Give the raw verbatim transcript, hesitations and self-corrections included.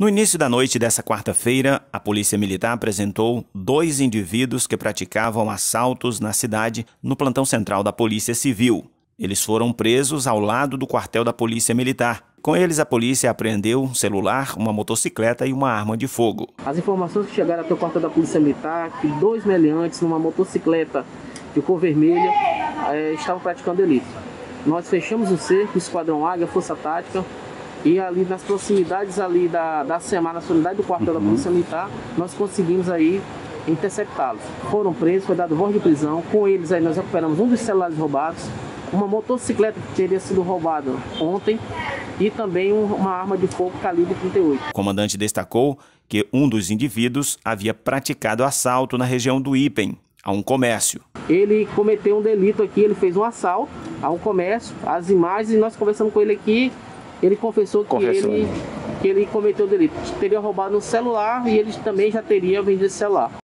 No início da noite dessa quarta-feira, a Polícia Militar apresentou dois indivíduos que praticavam assaltos na cidade no plantão central da Polícia Civil. Eles foram presos ao lado do quartel da Polícia Militar. Com eles, a polícia apreendeu um celular, uma motocicleta e uma arma de fogo. As informações que chegaram até o quartel da Polícia Militar, que dois meliantes numa motocicleta de cor vermelha é, estavam praticando delito. Nós fechamos o cerco, o Esquadrão Águia, Força Tática, e ali nas proximidades ali da, da SEMAR, na unidade do quartel uhum. da Polícia Militar, nós conseguimos aí interceptá-los. Foram presos, foi dado voz de prisão. Com eles aí nós recuperamos um dos celulares roubados, uma motocicleta que teria sido roubada ontem e também uma arma de fogo calibre trinta e oito. O comandante destacou que um dos indivíduos havia praticado assalto na região do Ipem, a um comércio. Ele cometeu um delito aqui, ele fez um assalto a um comércio, as imagens, e nós conversamos com ele aqui, ele confessou que ele, que ele cometeu o delito. Teria roubado um celular e ele também já teria vendido esse celular.